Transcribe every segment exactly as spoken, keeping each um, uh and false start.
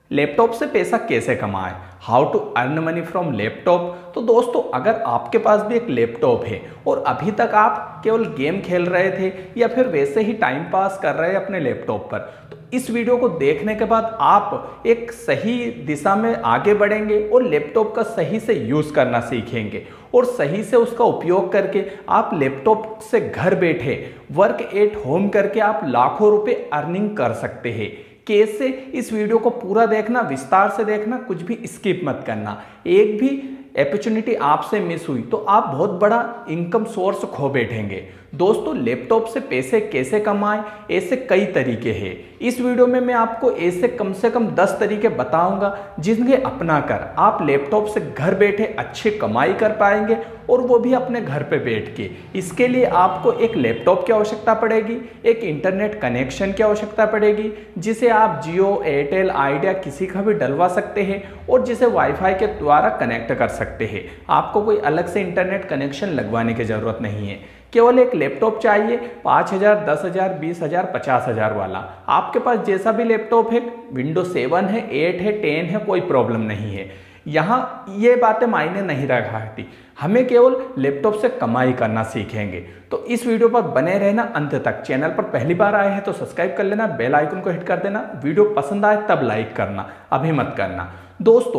Laptop से पैसा कैसे कमाएं, how to earn money from laptop. तो दोस्तों, अगर आपके पास भी एक लैपटॉप है और अभी तक आप केवल गेम खेल रहे थे या फिर वैसे ही टाइम पास कर रहे हैं अपने लैपटॉप पर, तो इस वीडियो को देखने के बाद आप एक सही दिशा में आगे बढ़ेंगे और लैपटॉप का सही से यूज़ करना सीखेंगे और सही से उसका उपयोग करके आप लैपटॉप से घर बैठे वर्क एट होम करके आप लाखों रुपए अर्निंग कर सकते हैं। कैसे, इस वीडियो को पूरा देखना, विस्तार से देखना, कुछ भी स्किप मत करना। एक भी अपॉर्चुनिटी आपसे मिस हुई तो आप बहुत बड़ा इनकम सोर्स खो बैठेंगे। दोस्तों, लैपटॉप से पैसे कैसे कमाएं, ऐसे कई तरीके हैं। इस वीडियो में मैं आपको ऐसे कम से कम दस तरीके बताऊंगा जिन्हें अपनाकर आप लैपटॉप से घर बैठे अच्छी कमाई कर पाएंगे और वो भी अपने घर पे बैठ के। इसके लिए आपको एक लैपटॉप की आवश्यकता पड़ेगी, एक इंटरनेट कनेक्शन की आवश्यकता पड़ेगी जिसे आप जियो, एयरटेल, आइडिया किसी का भी डलवा सकते हैं और जिसे वाईफाई के द्वारा कनेक्ट कर सकते हैं। आपको कोई अलग से इंटरनेट कनेक्शन लगवाने की जरूरत नहीं है। केवल एक लैपटॉप चाहिए, पाँच हजार, दस हजार, बीस हजार, पचास हजार वाला। आपके पास जैसा भी लैपटॉप है, विंडो सेवन है, एट है, टेन है, कोई प्रॉब्लम नहीं है। यहाँ ये बातें मायने नहीं रखती, हमें केवल लैपटॉप से कमाई करना सीखेंगे। तो इस वीडियो पर बने रहना अंत तक। चैनल पर पहली बार आए हैं तो सब्सक्राइब कर लेना, बेल आइकन को हिट कर देना। वीडियो पसंद आए तब लाइक करना, अभी मत करना। दोस्तों,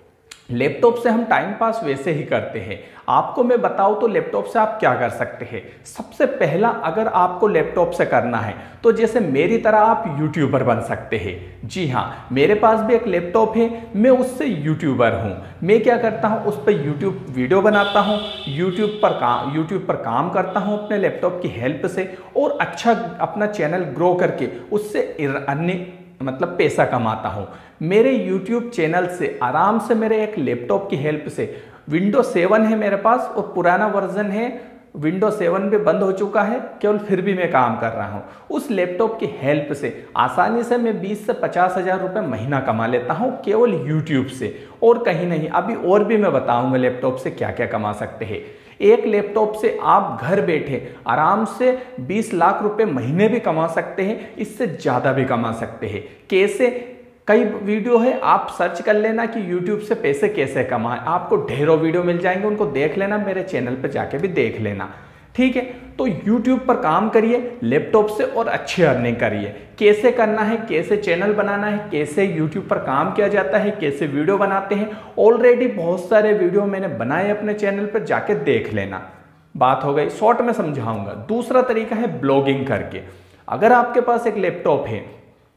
लैपटॉप से हम टाइम पास वैसे ही करते हैं। आपको मैं बताऊं तो लैपटॉप से आप क्या कर सकते हैं। सबसे पहला, अगर आपको लैपटॉप से करना है तो जैसे मेरी तरह आप यूट्यूबर बन सकते हैं। जी हाँ, मेरे पास भी एक लैपटॉप है, मैं उससे यूट्यूबर हूं। मैं क्या करता हूं, उस पर यूट्यूब वीडियो बनाता हूं, यूट्यूब पर काम यूट्यूब पर काम करता हूं अपने लैपटॉप की हेल्प से और अच्छा अपना चैनल ग्रो करके उससे अर्निंग मतलब पैसा कमाता हूं। मेरे YouTube चैनल से आराम से मेरे एक लैपटॉप की हेल्प से, विंडो सेवन है मेरे पास और पुराना वर्जन है, विंडो सेवन भी बंद हो चुका है, केवल फिर भी मैं काम कर रहा हूं। उस लैपटॉप की हेल्प से आसानी से मैं बीस से पचास हजार रुपये महीना कमा लेता हूं केवल यूट्यूब से, और कहीं नहीं। अभी और भी मैं बताऊंगा लैपटॉप से क्या क्या कमा सकते हैं। एक लैपटॉप से आप घर बैठे आराम से बीस लाख रुपए महीने भी कमा सकते हैं, इससे ज़्यादा भी कमा सकते हैं। कैसे, कई वीडियो है, आप सर्च कर लेना कि YouTube से पैसे कैसे कमाएं, आपको ढेरों वीडियो मिल जाएंगे, उनको देख लेना, मेरे चैनल पर जाके भी देख लेना। ठीक है, तो YouTube पर काम करिए लैपटॉप से और अच्छी अर्निंग करिए। कैसे करना है, कैसे चैनल बनाना है, कैसे YouTube पर काम किया जाता है, कैसे वीडियो बनाते हैं, ऑलरेडी बहुत सारे वीडियो मैंने बनाए अपने चैनल पर, जाके देख लेना। बात हो गई, शॉर्ट में समझाऊंगा। दूसरा तरीका है ब्लॉगिंग करके। अगर आपके पास एक लैपटॉप है,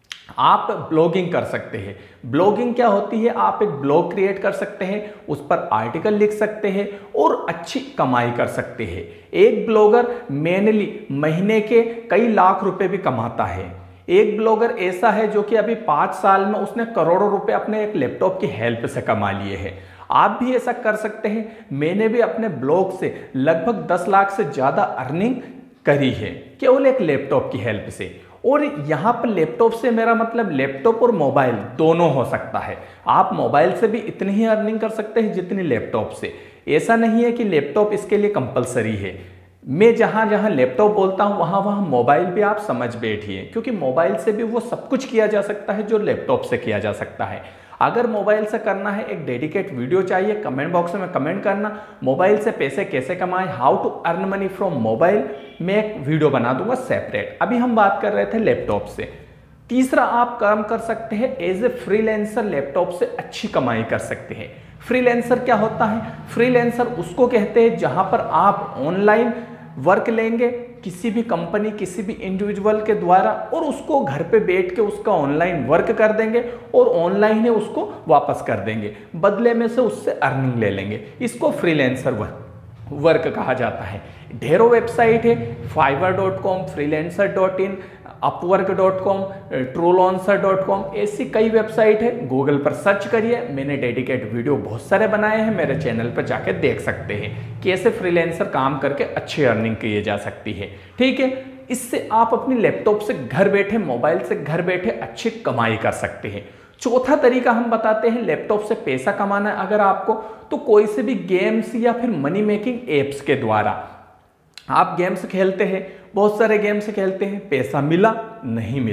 आप ब्लॉगिंग कर सकते हैं। ब्लॉगिंग क्या होती है, आप एक ब्लॉग क्रिएट कर सकते हैं, उस पर आर्टिकल लिख सकते हैं और अच्छी कमाई कर सकते हैं। एक ब्लॉगर मेनली महीने के कई लाख रुपए भी कमाता है। एक ब्लॉगर ऐसा है जो कि अभी पाँच साल में उसने करोड़ों रुपए अपने एक लैपटॉप की हेल्प से कमा लिए हैं। आप भी ऐसा कर सकते हैं। मैंने भी अपने ब्लॉग से लगभग दस लाख से ज़्यादा अर्निंग करी है केवल एक लैपटॉप की हेल्प से। और यहाँ पर लैपटॉप से मेरा मतलब लैपटॉप और मोबाइल दोनों हो सकता है। आप मोबाइल से भी इतनी ही अर्निंग कर सकते हैं जितनी लैपटॉप से। ऐसा नहीं है कि लैपटॉप इसके लिए कंपलसरी है। मैं जहाँ जहाँ लैपटॉप बोलता हूँ वहाँ वहाँ मोबाइल भी आप समझ बैठिए, क्योंकि मोबाइल से भी वो सब कुछ किया जा सकता है जो लैपटॉप से किया जा सकता है। अगर मोबाइल से करना है, एक डेडिकेट वीडियो चाहिए, कमेंट बॉक्स में कमेंट करना, मोबाइल से पैसे कैसे कमाएं, how to earn money from mobile, मैं एक वीडियो बना दूंगा सेपरेट। अभी हम बात कर रहे थे लैपटॉप से। तीसरा, आप काम कर सकते हैं एज ए फ्रीलांसर, लैपटॉप से अच्छी कमाई कर सकते हैं। फ्रीलांसर क्या होता है? फ्रीलांसर उसको कहते हैं जहां पर आप ऑनलाइन वर्क लेंगे किसी भी कंपनी, किसी भी इंडिविजुअल के द्वारा, और उसको घर पे बैठ के उसका ऑनलाइन वर्क कर देंगे और ऑनलाइन ही उसको वापस कर देंगे, बदले में से उससे अर्निंग ले लेंगे। इसको फ्रीलांसर वर्क वर्क कहा जाता है। ढेरों वेबसाइट है, Fiverr dot com, freelancer dot in, Upwork dot com, Truelancer dot com, ऐसी कई वेबसाइट है। गूगल पर सर्च करिए, मैंने डेडिकेट वीडियो बहुत सारे बनाए हैं, मेरे चैनल पर जाके देख सकते हैं कैसे फ्रीलांसर काम करके अच्छी अर्निंग की जा सकती है। ठीक है, इससे आप अपनी लैपटॉप से घर बैठे, मोबाइल से घर बैठे अच्छी कमाई कर सकते हैं। चौथा तरीका हम बताते हैं लैपटॉप से पैसा कमाना है अगर आपको, तो कोई से भी गेम्स या फिर मनी मेकिंग एप्स के द्वारा। आप गेम्स खेलते हैं, बहुत सारे गेम्स खेलते हैं, पैसा मिला नहीं मिला,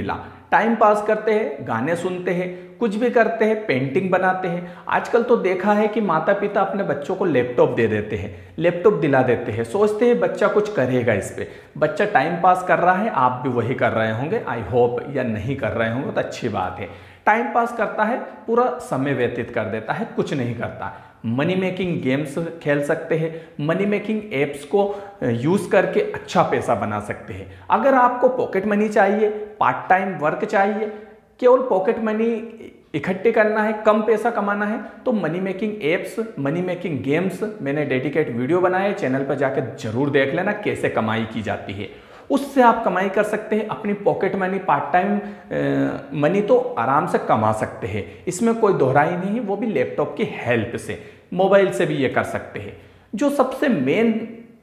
टाइम पास करते हैं, गाने सुनते हैं, कुछ भी करते हैं, पेंटिंग बनाते हैं। आजकल तो देखा है कि माता पिता अपने बच्चों को लैपटॉप दे देते हैं, लैपटॉप दिला देते हैं, सोचते हैं बच्चा कुछ करेगा इस पे। बच्चा टाइम पास कर रहा है, आप भी वही कर रहे होंगे आई होप, या नहीं कर रहे होंगे तो अच्छी बात है। टाइम पास करता है, पूरा समय व्यतीत कर देता है, कुछ नहीं करता। मनी मेकिंग गेम्स खेल सकते हैं, मनी मेकिंग एप्स को यूज़ करके अच्छा पैसा बना सकते हैं। अगर आपको पॉकेट मनी चाहिए, पार्ट टाइम वर्क चाहिए, केवल पॉकेट मनी इकट्ठे करना है, कम पैसा कमाना है, तो money making apps, money making games मैंने डेडिकेट वीडियो बनाए, चैनल पर जाकर जरूर देख लेना कैसे कमाई की जाती है। उससे आप कमाई कर सकते हैं, अपनी pocket money, part time money तो आराम से कमा सकते हैं, इसमें कोई दोहराई नहीं, वो भी लैपटॉप की हेल्प से, मोबाइल से भी ये कर सकते हैं। जो सबसे मेन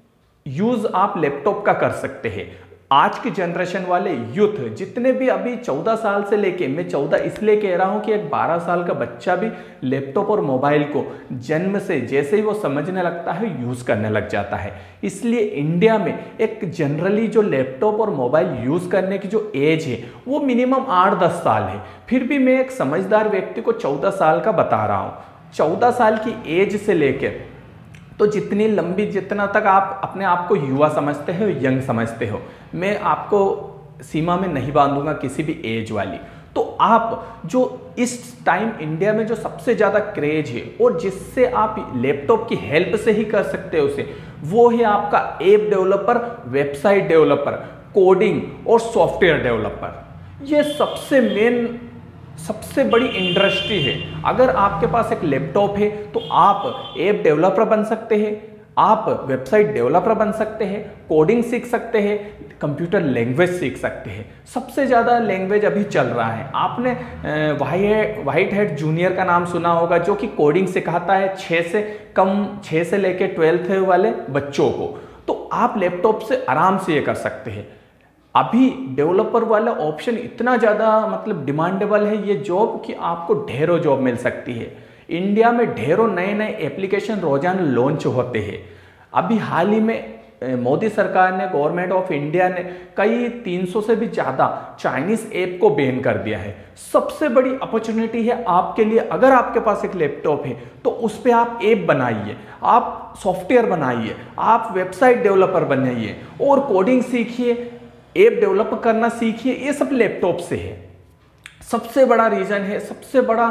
यूज आप लैपटॉप का कर सकते हैं, आज की जनरेशन वाले यूथ जितने भी अभी चौदह साल से लेके, मैं चौदह इसलिए कह रहा हूं कि एक बारह साल का बच्चा भी लैपटॉप और मोबाइल को जन्म से जैसे ही वो समझने लगता है यूज करने लग जाता है। इसलिए इंडिया में एक जनरली जो लैपटॉप और मोबाइल यूज करने की जो एज है वो मिनिमम आठ दस साल है। फिर भी मैं एक समझदार व्यक्ति को चौदह साल का बता रहा हूं। चौदह साल की एज से लेकर तो जितनी लंबी, जितना तक आप अपने आप को युवा समझते हो, यंग समझते हो, मैं आपको सीमा में नहीं बांधूंगा किसी भी एज वाली। तो आप जो इस टाइम इंडिया में जो सबसे ज़्यादा क्रेज है और जिससे आप लैपटॉप की हेल्प से ही कर सकते हो उसे, वो है आपका app developer, website developer, coding और सॉफ्टवेयर डेवलपर। ये सबसे मेन, सबसे बड़ी इंडस्ट्री है। अगर आपके पास एक लैपटॉप है तो आप ऐप डेवलपर बन सकते हैं, आप वेबसाइट डेवलपर बन सकते हैं, कोडिंग सीख सकते हैं, कंप्यूटर लैंग्वेज सीख सकते हैं। सबसे ज़्यादा लैंग्वेज अभी चल रहा है, आपने व्हाइट हैट जूनियर का नाम सुना होगा, जो कि कोडिंग सिखाता है छः से कम छः से लेकर ट्वेल्थ वाले बच्चों को। तो आप लैपटॉप से आराम से ये कर सकते हैं। अभी डेवलपर वाला ऑप्शन इतना ज़्यादा मतलब डिमांडेबल है ये जॉब कि आपको ढेरों जॉब मिल सकती है। इंडिया में ढेरों नए नए एप्लीकेशन रोजाना लॉन्च होते हैं। अभी हाल ही में मोदी सरकार ने, गवर्नमेंट ऑफ इंडिया ने कई तीन सौ से भी ज़्यादा चाइनीज़ ऐप को बैन कर दिया है। सबसे बड़ी अपॉर्चुनिटी है आपके लिए, अगर आपके पास एक लैपटॉप है तो उस पर आप ऐप बनाइए, आप सॉफ्टवेयर बनाइए, आप वेबसाइट डेवलपर बनाइए और कोडिंग सीखिए, ऐप डेवलप करना सीखिए। ये सब लैपटॉप से है। सबसे बड़ा रीज़न है, सबसे बड़ा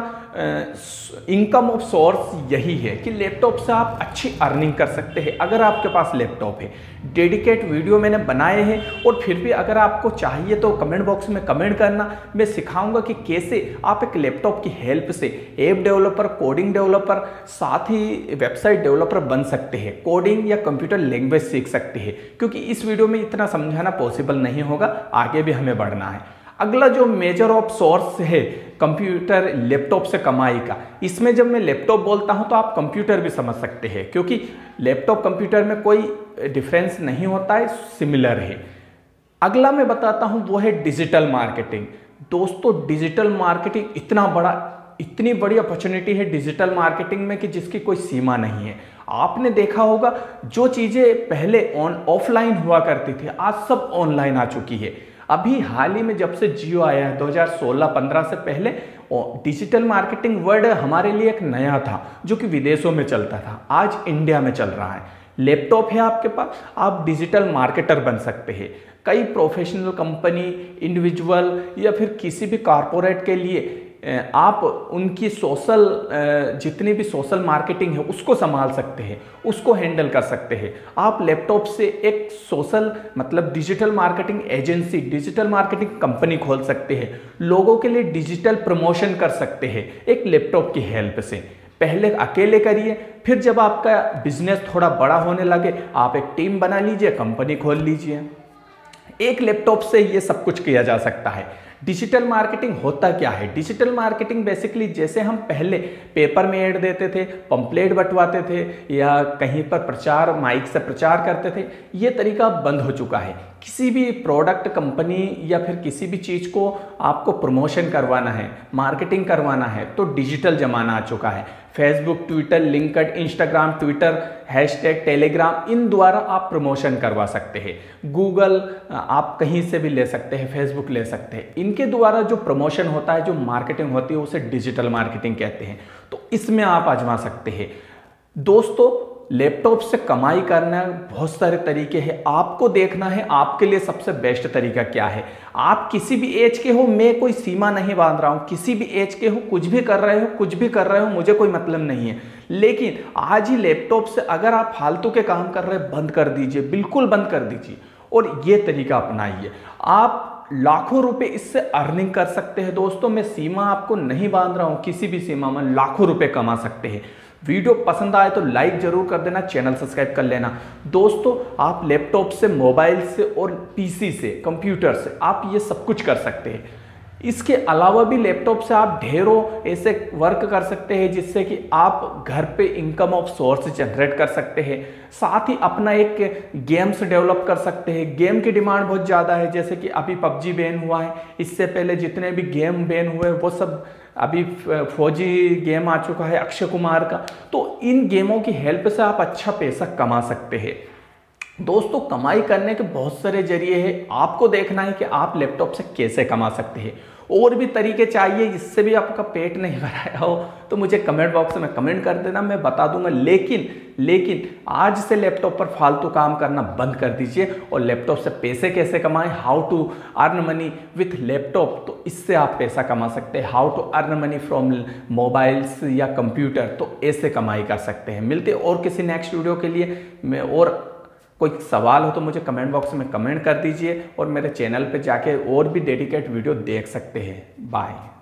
इनकम ऑफ सोर्स यही है कि लैपटॉप से आप अच्छी अर्निंग कर सकते हैं अगर आपके पास लैपटॉप है। डेडिकेट वीडियो मैंने बनाए हैं और फिर भी अगर आपको चाहिए तो कमेंट बॉक्स में कमेंट करना, मैं सिखाऊंगा कि कैसे आप एक लैपटॉप की हेल्प से ऐप डेवलपर, कोडिंग डेवलपर, साथ ही वेबसाइट डेवलपर बन सकते हैं, कोडिंग या कंप्यूटर लैंग्वेज सीख सकते हैं। क्योंकि इस वीडियो में इतना समझाना पॉसिबल नहीं होगा, आगे भी हमें बढ़ना है। अगला जो मेजर ऑफ सोर्स है कंप्यूटर लैपटॉप से कमाई का, इसमें जब मैं लैपटॉप बोलता हूं तो आप कंप्यूटर भी समझ सकते हैं, क्योंकि लैपटॉप कंप्यूटर में कोई डिफरेंस नहीं होता है, सिमिलर है। अगला मैं बताता हूं वो है डिजिटल मार्केटिंग। दोस्तों डिजिटल मार्केटिंग इतना बड़ा, इतनी बड़ी अपॉर्चुनिटी है डिजिटल मार्केटिंग में कि जिसकी कोई सीमा नहीं है। आपने देखा होगा जो चीजें पहले ऑन ऑफलाइन हुआ करती थी आज सब ऑनलाइन आ चुकी है। अभी हाल ही में जब से जियो आया है दो हज़ार सोलह पंद्रह से पहले, डिजिटल मार्केटिंग वर्ड हमारे लिए एक नया था जो कि विदेशों में चलता था, आज इंडिया में चल रहा है। लैपटॉप है आपके पास, आप डिजिटल मार्केटर बन सकते हैं। कई प्रोफेशनल कंपनी, इंडिविजुअल या फिर किसी भी कॉरपोरेट के लिए आप उनकी सोशल, जितनी भी सोशल मार्केटिंग है उसको संभाल सकते हैं, उसको हैंडल कर सकते हैं। आप लैपटॉप से एक सोशल मतलब digital marketing agency, digital marketing company खोल सकते हैं, लोगों के लिए डिजिटल प्रमोशन कर सकते हैं एक लैपटॉप की हेल्प से। पहले अकेले करिए, फिर जब आपका बिजनेस थोड़ा बड़ा होने लगे आप एक टीम बना लीजिए, कंपनी खोल लीजिए। एक लैपटॉप से ये सब कुछ किया जा सकता है। डिजिटल मार्केटिंग होता क्या है? डिजिटल मार्केटिंग बेसिकली जैसे हम पहले पेपर में ऐड देते थे, पंपलेट बंटवाते थे या कहीं पर प्रचार, माइक से प्रचार करते थे, ये तरीका बंद हो चुका है। किसी भी प्रोडक्ट कंपनी या फिर किसी भी चीज़ को आपको प्रमोशन करवाना है, मार्केटिंग करवाना है, तो डिजिटल ज़माना आ चुका है। Facebook, Twitter, LinkedIn, Instagram, Twitter, hashtag, Telegram, इन द्वारा आप प्रमोशन करवा सकते हैं। गूगल आप कहीं से भी ले सकते हैं, फेसबुक ले सकते हैं। इनके द्वारा जो प्रमोशन होता है, जो मार्केटिंग होती है, उसे डिजिटल मार्केटिंग कहते हैं। तो इसमें आप आजमा सकते हैं। दोस्तों, लैपटॉप से कमाई करना बहुत सारे तरीके हैं, आपको देखना है आपके लिए सबसे बेस्ट तरीका क्या है। आप किसी भी एज के हो, मैं कोई सीमा नहीं बांध रहा हूँ, किसी भी एज के हो, कुछ भी कर रहे हो, कुछ भी कर रहे हो, मुझे कोई मतलब नहीं है। लेकिन आज ही लैपटॉप से अगर आप फालतू के काम कर रहे हैं, बंद कर दीजिए, बिल्कुल बंद कर दीजिए और ये तरीका अपनाइए। आप लाखों रुपए इससे अर्निंग कर सकते हैं। दोस्तों, मैं सीमा आपको नहीं बांध रहा हूँ, किसी भी सीमा में लाखों रुपए कमा सकते हैं। वीडियो पसंद आए तो लाइक जरूर कर देना, चैनल सब्सक्राइब कर लेना। दोस्तों, आप लैपटॉप से, मोबाइल से और पीसी से, कंप्यूटर से आप ये सब कुछ कर सकते हैं। इसके अलावा भी लैपटॉप से आप ढेरों ऐसे वर्क कर सकते हैं जिससे कि आप घर पे इनकम ऑफ सोर्स जनरेट कर सकते हैं। साथ ही अपना एक गेम्स डेवलप कर सकते हैं। गेम की डिमांड बहुत ज़्यादा है, जैसे कि अभी पबजी बैन हुआ है, इससे पहले जितने भी गेम बैन हुए वो सब, अभी फौजी गेम आ चुका है अक्षय कुमार का। तो इन गेमों की हेल्प से आप अच्छा पैसा कमा सकते हैं। दोस्तों, कमाई करने के बहुत सारे जरिए हैं, आपको देखना है कि आप लैपटॉप से कैसे कमा सकते हैं। और भी तरीके चाहिए जिससे भी आपका पेट नहीं भराया हो तो मुझे कमेंट बॉक्स में कमेंट कर देना, मैं बता दूंगा। लेकिन लेकिन आज से लैपटॉप पर फालतू काम करना बंद कर दीजिए और लैपटॉप से पैसे कैसे कमाएं, how to earn money with laptop, तो इससे आप पैसा कमा सकते हैं। How to earn money from mobiles या कंप्यूटर, तो ऐसे कमाई कर सकते हैं। मिलते और किसी नेक्स्ट वीडियो के लिए। मैं और कोई सवाल हो तो मुझे कमेंट बॉक्स में कमेंट कर दीजिए और मेरे चैनल पे जाके और भी डेडिकेट वीडियो देख सकते हैं। बाय।